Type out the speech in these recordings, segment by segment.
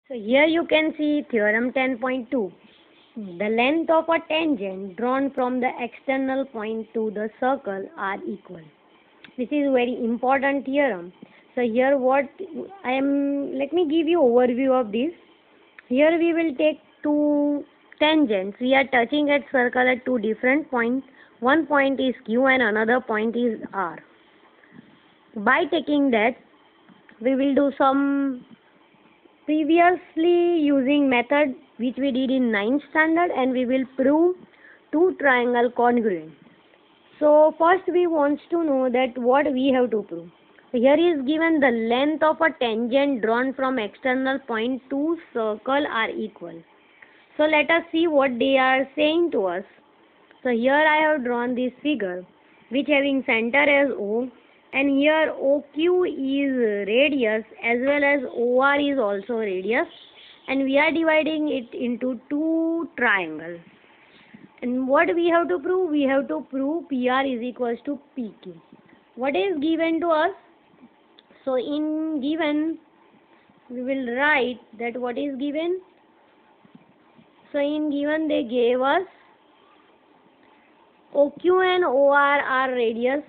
So here you can see theorem 10.2. The length of a tangent drawn from the external point to the circle are equal. This is very important theorem. So here let me give you overview of this. Here we will take two tangents. We are touching at circle at two different points. One point is Q and another point is R. By taking that, we will do some previously using method which we did in 9th standard, and we will prove two triangle congruent. So first we want to know that what we have to prove. Here is given the length of a tangent drawn from external point to circle are equal. So let us see what they are saying to us. So here I have drawn this figure which having center as O, and here OQ is radius as well as OR is also radius, and we are dividing it into two triangles. And what we have to prove? We have to prove PR is equals to PQ. What is given to us? So in given, we will write that what is given. So in given they gave us OQ and OR are radius.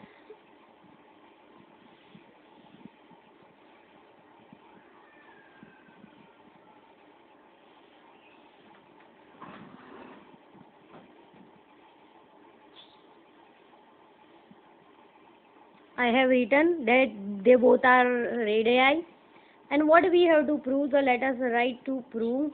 I have written that they both are radii. And what we have to prove? So let us write to prove.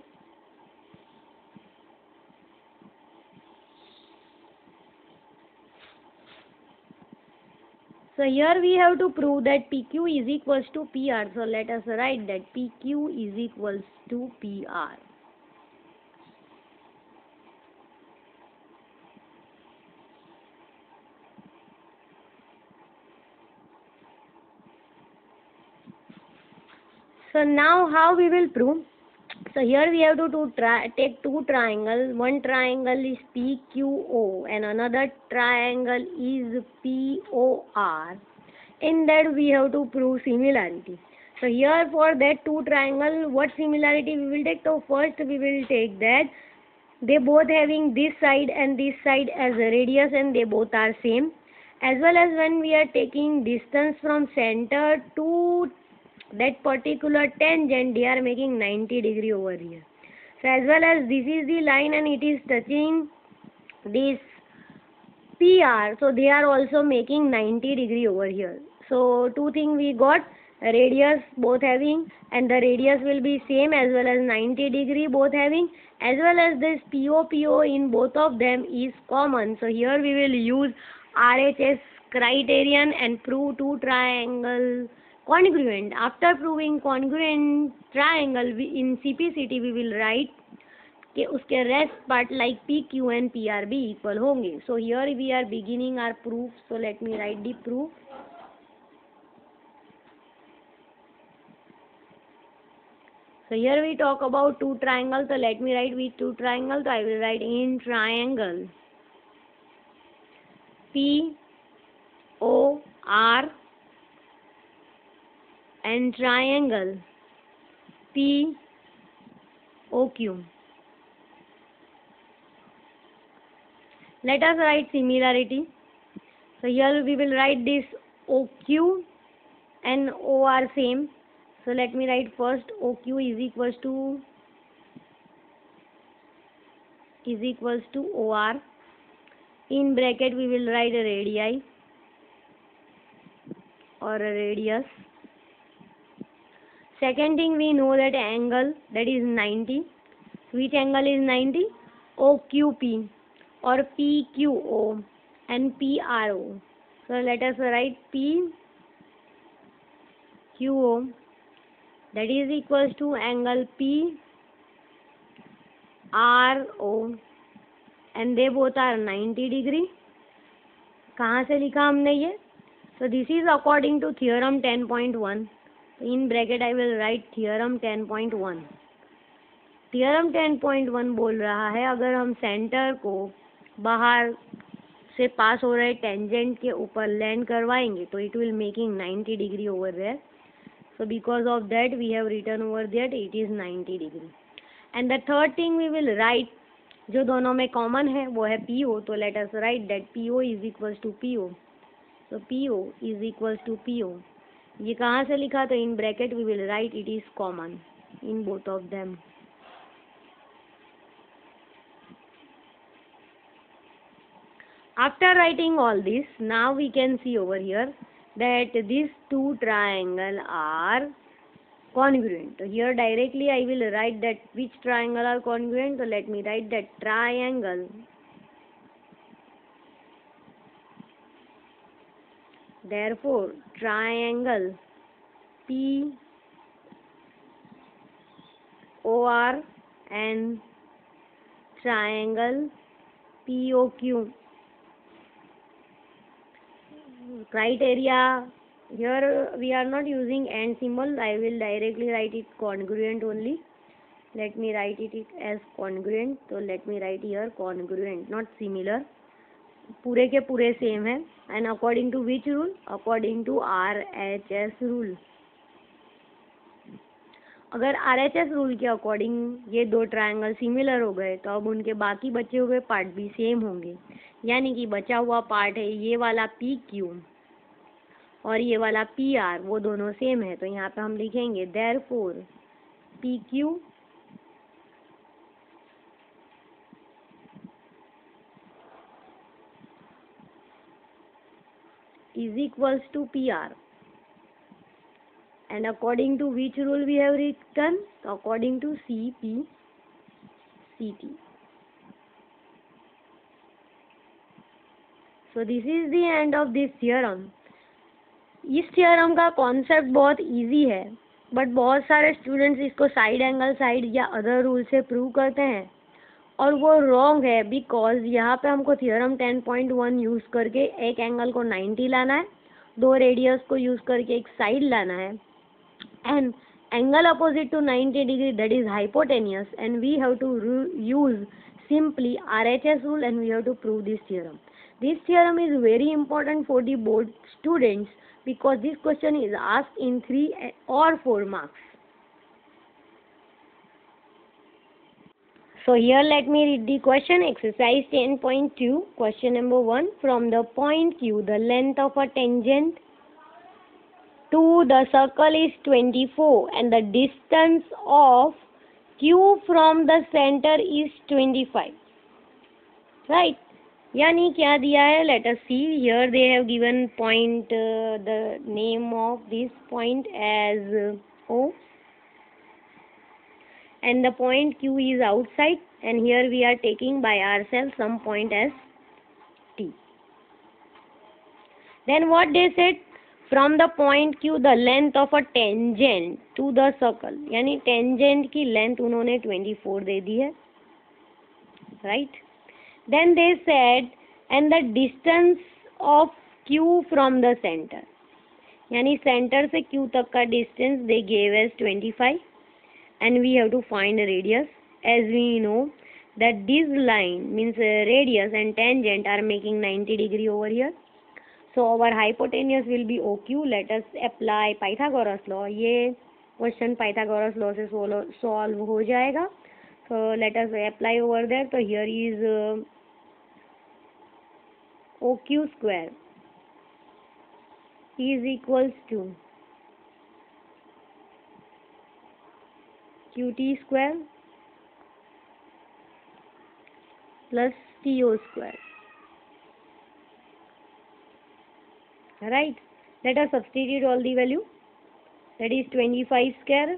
So here we have to prove that PQ is equals to PR. So let us write that PQ is equals to PR. So now how we will prove? So here we have to take two triangles. One triangle is PQO and another triangle is POR. In that we have to prove similarity. So here for that two triangle, what similarity we will take? So first we will take that they both having this side and this side as a radius, and they both are same. As well as when we are taking distance from center to that particular tangent, they are making 90 degree over here. So as well as this is the line and it is touching this PR, so they are also making 90 degree over here. So two things we got, radius both having, and the radius will be same, as well as 90 degree both having, as well as this PO in both of them is common. So here we will use RHS criterion and prove two triangle congruent. After proving congruent triangle, in CPCT we will write कि उसके rest part like P Q and P R भी equal होंगे. So here we are beginning our proof. So let me write the proof. So here we talk about two triangles. So let me write with two triangles. So I will write in triangle P O R and triangle P O Q. Let us write similarity. So here we will write this OQ and OR same. So let me write first OQ is equals to OR. In bracket we will write a radii or a radius. Second thing, we know that angle, that is 90. Which angle is 90? OQP or PQO and PRO. So let us write PQO, that is equals to angle PRO, and they both are 90 degree. कहाँ से लिखा हमने ये? So this is according to theorem 10.1. In bracket I will write theorem 10.1. theorem 10.1 बोल रहा है अगर हम सेंटर को बाहर से पास हो रहे टेंजेंट के ऊपर लैंड करवाएंगे तो it will making 90 degree over there. So because of that we have written over there it is 90 degree. And the third thing we will write, जो दोनों में कॉमन है वो है PO, तो let us write that PO is equals to PO. So PO is equals to PO. ये कहाँ से लिखा, तो in bracket we will write it is common in both of them. After writing all this, now we can see over here that these two triangles are congruent. So here directly I will write that which triangle are congruent. So let me write that triangle. Therefore, triangle POR and triangle POQ. Criteria, here we are not using and symbol. I will directly write it congruent only. Let me write it as congruent. So let me write here congruent, not similar. पूरे के पूरे same है. And according to which rule? According to RHS rule. अगर RHS rule के according ये दो triangle similar हो गए तो अब उनके बाकी बचे हुए पार्ट भी सेम होंगे. यानी कि बचा हुआ पार्ट है ये वाला PQ और ये वाला PR, वो दोनों सेम है. तो यहाँ पे हम लिखेंगे therefore PQ is equals to PR. And according to which rule we have written? According to CPCT. So this is the end of this theorem. इस थ्योरम का कॉन्सेप्ट बहुत इजी है, बट बहुत सारे स्टूडेंट्स इसको साइड एंगल साइड या other rule से prove करते हैं और वो रॉन्ग है. बिकॉज यहाँ पे हमको थ्योरम 10.1 यूज़ करके एक एंगल को 90 लाना है, दो रेडियस को यूज़ करके एक साइड लाना है, and angle opposite to 90 degree, that is hypotenuse, and we have to use simply RHS rule and we have to prove this theorem. This theorem is very important for the board students because this question is asked in 3 or 4 marks. So here let me read the question. Exercise 10.2. Question number 1. From the point Q, the length of a tangent to the circle is 24 and the distance of Q from the center is 25. Right? यानी क्या दिया है? Let us see. Here they have given point, the name of this point as O, and the point Q is outside, and here we are taking by ourselves some point as T. Then what they said? From the point Q, the length of a tangent to the circle, यानी tangent की length उन्होंने 24 दे दी है. Right? Then they said, and the distance of Q from the center, यानी center से Q तक का distance they gave as 25, and we have to find a radius. As we know that this line means radius and tangent are making 90 degree over here. So our hypotenuse will be OQ. Let us apply Pythagoras law. ये question Pythagoras law से solve हो जाएगा. So let us apply over there. So here is OQ square is equals to QT square plus TO square. Right? Let us substitute all the value. That is 25 square.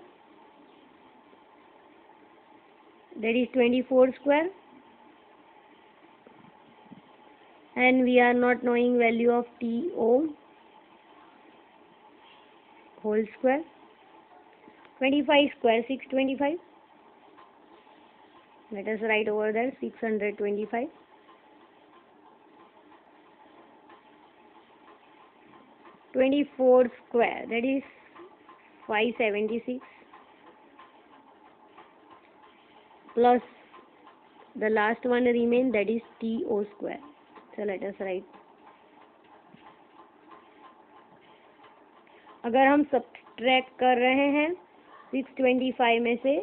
That is 24 square. And we are not knowing value of TO whole square. 25 square, 625. Let us write over there 625. 24 square, that is 576, plus the last one remain, that is TO square. So let us write. अगर हम subtract कर रहे हैं 625 में से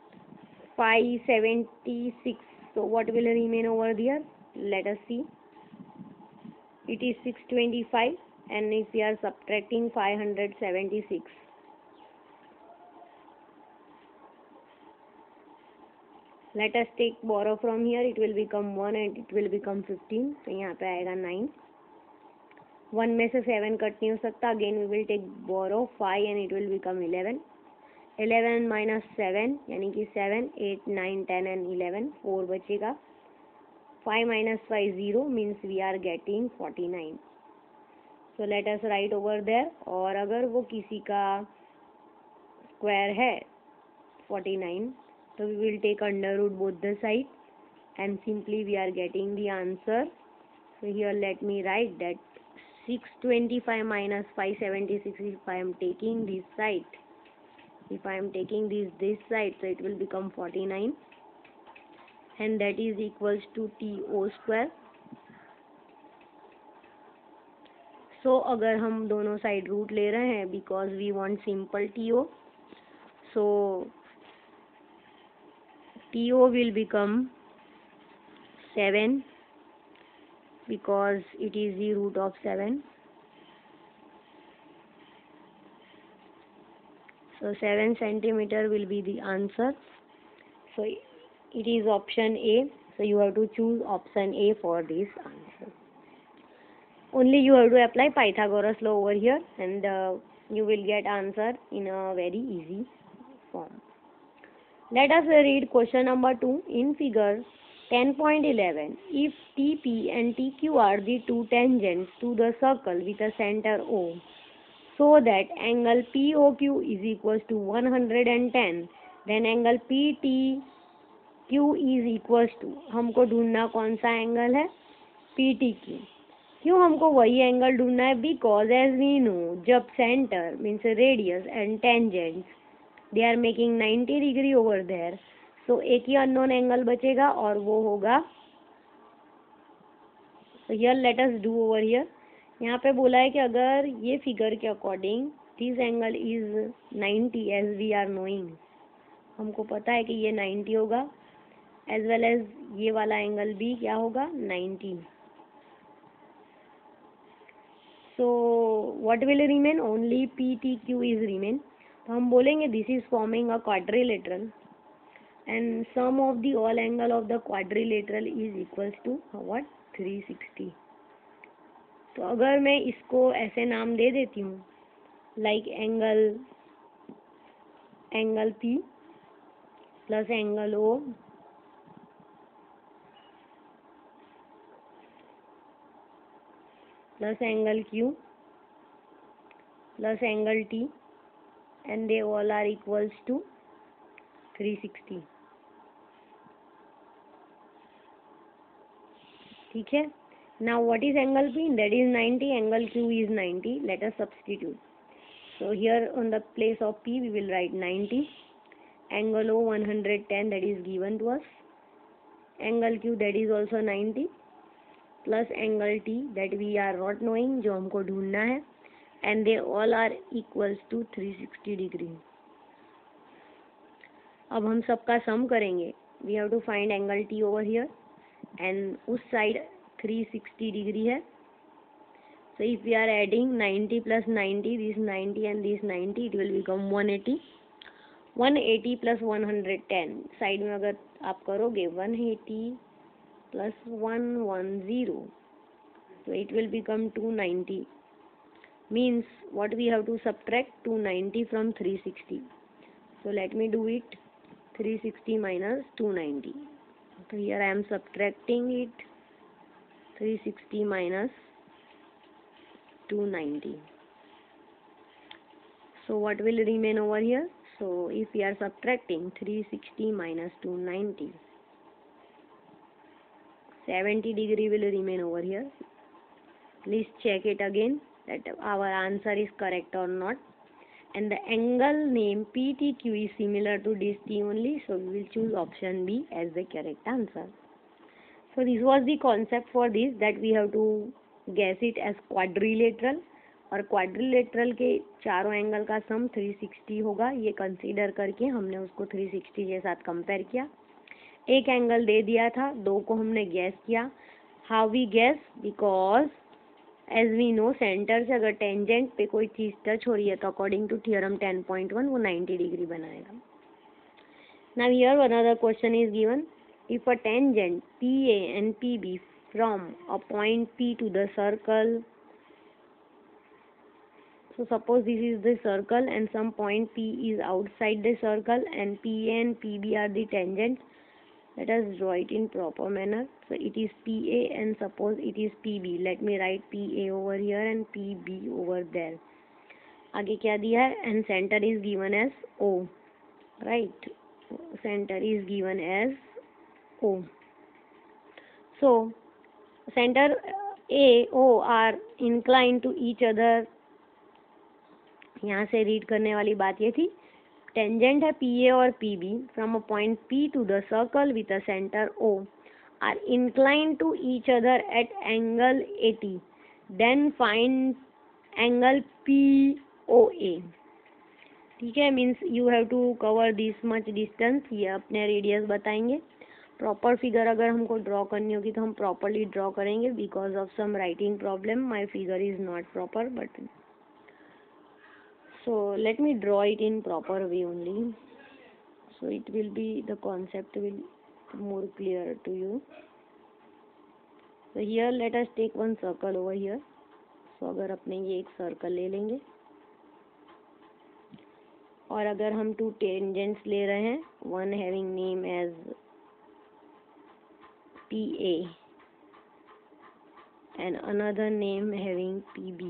576, so what will remain over there? Let us see. It is 625, and if we are subtracting 576, let us take borrow from here. It will become 1 and it will become 15. तो यहाँ पे आएगा 9. 1 में से 7 कट नहीं हो सकता. Again we will take borrow 5 and it will become 11. 11 minus 7 यानी कि 7, 8, 9, 10 and 11. 4 बचेगा. 5 minus 5 0 means we are getting 49. So let us write over there. और अगर वो किसी का स्क्वायर है 49, so we will take under root both the side and simply we are getting the answer. So here let me write that 625 minus 576, if I am taking this side, if I am taking this side, so it will become 49 and that is equals to TO square. So अगर हम दोनों side root ले रहे हैं because we want simple TO, so TO will become 7 because it is the root of 7. So 7 centimeter will be the answer. So it is option A. So you have to choose option A for this answer. Only you have to apply Pythagoras law over here and you will get answer in a very easy form. Let us read question number 2 in figure 10.11. If TP and TQ are the two tangents to the circle with a center O, so that angle POQ is equals to 110, then angle PTQ is equals to, हमको ढूंढना कौन सा angle है? PTQ. क्यों हमको वही angle ढूंढना है? Because as we know, जब center means radius and tangents they are making 90 degree over there, so एक ही अननोन एंगल बचेगा और वो होगा, so here let us do over here. यहाँ पे बोला है कि अगर ये फिगर के according this angle is 90 as we are knowing, हमको पता है कि ये 90 होगा, as well as ये वाला एंगल भी क्या होगा? 90. So what will remain? Only PTQ is remain. तो हम बोलेंगे this is forming a quadrilateral and sum of the all angle of the quadrilateral is equals to what? 360. तो अगर मैं इसको ऐसे नाम दे देती हूँ like angle P plus angle O plus angle Q plus angle T and they all are equals to 360. ठीक है. Now what is angle P? That is 90. Angle Q is 90. Let us substitute. So here on the place of P we will write 90. Angle O 110, that is given to us. Angle Q that is also 90 plus angle T that we are not knowing, जो हमको ढूंढना है, and they all are equals to 360 degree. अब हम सबका सम करेंगे. We have to find angle T over here and उस side 360 degree है. So if we are adding 90 plus 90, this 90 and this 90, it will become 180. 180 plus 110 side में अगर आप करोगे 180 plus 110, so it will become 290. Means what we have to subtract 290 from 360. So let me do it. 360 minus 290. So here I am subtracting it. 360 minus 290. So what will remain over here? So if we are subtracting 360 minus 290, 70 degree will remain over here. Please check it again that our answer is correct or not. And the angle name PTQ is similar to this T only, so we will choose option B as the correct answer. So this was the concept for this, that we have to guess it as quadrilateral और quadrilateral के चारों angle का सम 360 होगा। ये consider करके हमने उसको 360 के साथ कंपेयर किया। एक एंगल दे दिया था, दो को हमने गैस किया। How we guess? Because as we know centre से अगर टेंजेंट पे कोई चीज टच हो रही है तो अकॉर्डिंग टू थ्योरम 10.1 वो 90 डिग्री बनाएगा। Now here another question is given. If a tangent PA and PB from a point P to the circle, so suppose this is the circle and some point P is outside the circle and PA and PB are the tangent. Let us draw it in proper manner. So it is PA and suppose it is PB. Let me write PA over here and PB over there. आगे क्या दिया है? And center is given as O, right? Center is given as O. So center A, O are inclined to each other. यहाँ से read करने वाली बात ये थी, टेंजेंट है PA और PB from a point P to the circle with a centre O are inclined to each other at angle 80. Then find angle POA. ठीक है, means you have to cover this much distance, ये अपने radius बताएंगे। Proper figure अगर हमको draw करनी होगी तो हम प्रॉपरली ड्रॉ करेंगे। Because of some writing problem my figure is not proper, but so let me draw it in proper way only, so it will be, the concept will more clear to you. So here let us take one circle over here. So अगर अपने ये एक circle ले लेंगे और अगर हम to tangents ले रहे हैं, one having name as PA and another name having PB.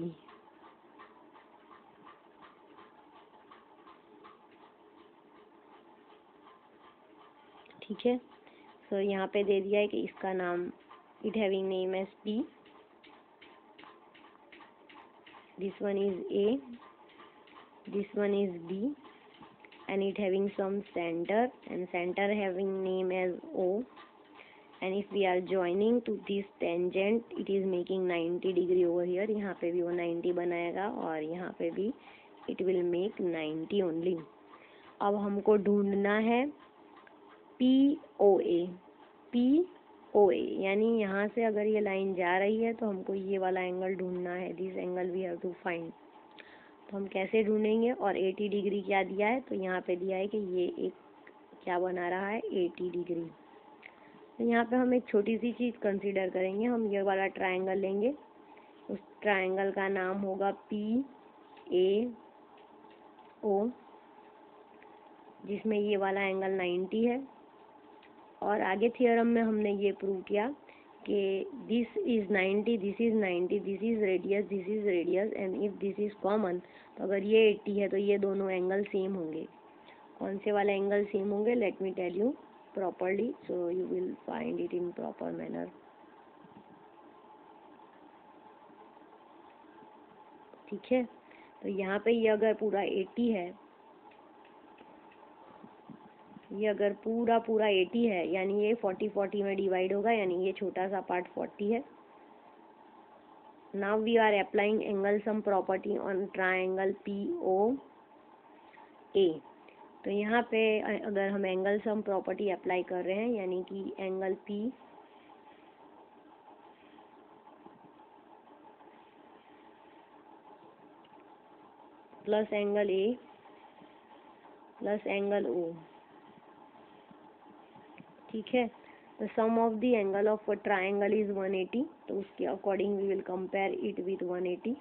ठीक है, सो यहाँ पे दे दिया है कि इसका नाम it having name as P, this one is A, this one is B and it having some center and center having name as O, and if we are joining to this tangent it is making 90 degree over here. यहाँ पे भी वो 90 बनाएगा और यहाँ पे भी it will make 90 only. अब हमको ढूंढना है POA. POA यानी यहाँ से अगर ये लाइन जा रही है तो हमको ये वाला एंगल ढूंढना है, this angle we have to find. तो हम कैसे ढूंढेंगे? और 80 डिग्री क्या दिया है? तो यहाँ पे दिया है कि ये एक क्या बना रहा है, 80 डिग्री। तो यहाँ पे हम एक छोटी सी चीज़ कंसीडर करेंगे, हम ये वाला ट्रायंगल लेंगे, उस ट्रायंगल का नाम होगा PAO, जिसमें ये वाला एंगल 90 है। और आगे थियरम में हमने ये प्रूव किया कि this is 90, this is 90, this is radius and if this is common, तो अगर ये 80 है तो ये दोनों एंगल सेम होंगे। कौन से वाले एंगल सेम होंगे? Let me tell you properly, so you will find it in proper manner. ठीक है, तो यहाँ पे ये अगर पूरा 80 है, ये अगर पूरा 80 है यानी ये 40 में डिवाइड होगा, यानी ये छोटा सा पार्ट 40 है। Now we are applying angle sum property on triangle POA। तो यहाँ पे अगर हम एंगल सम प्रॉपर्टी अप्लाई कर रहे हैं यानी कि angle P plus angle A plus angle O, ठीक है, the sum of the angle of a triangle is 180, तो उसके according we will compare it with 180।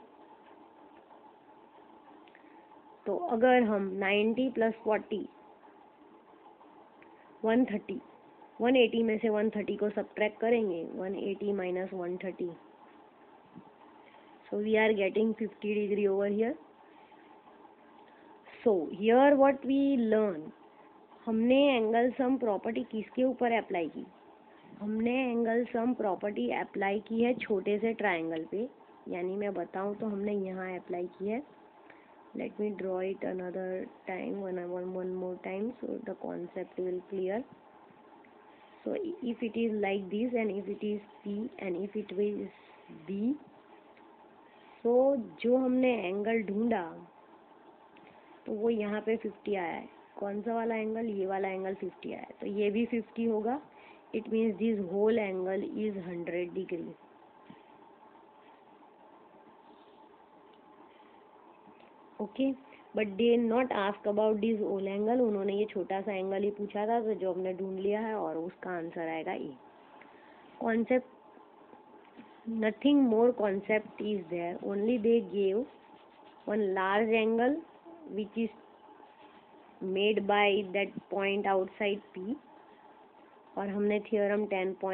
तो अगर हम 90 प्लस 40 130, 180 में से 130 को सब्ट्रैक्ट करेंगे, 180 minus 130, so we are getting 50 degree over here. So here what we learn, हमने एंगल सम प्रॉपर्टी किसके ऊपर अप्लाई की? हमने एंगल सम प्रॉपर्टी अप्लाई की है छोटे से ट्रायंगल पे, यानी मैं बताऊं तो हमने यहाँ अप्लाई की है। Let me draw it another time, one more time, so the concept will clear. So if it is like this and if it is P and if it is B, so जो हमने angle ढूंढा तो वो यहाँ पे 50 आया है। कौन सा वाला एंगल? ये वाला एंगल 50 आया है, तो ये भी 50 होगा। It means this whole angle is 100 degree. Okay, but they not ask about this whole angle. उन्होंने ये छोटा सा एंगल ही पूछा था, तो जो हमने ढूंढ लिया है, और उसका आंसर आएगा A. Concept, nothing more concept is there, only they gave one large angle which is made by that point outside P, और हमने theorem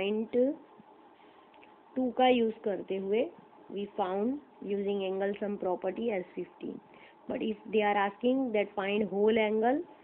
10.2 का यूज करते हुए we found using angle sum property as 15. But if they are asking that find whole angle,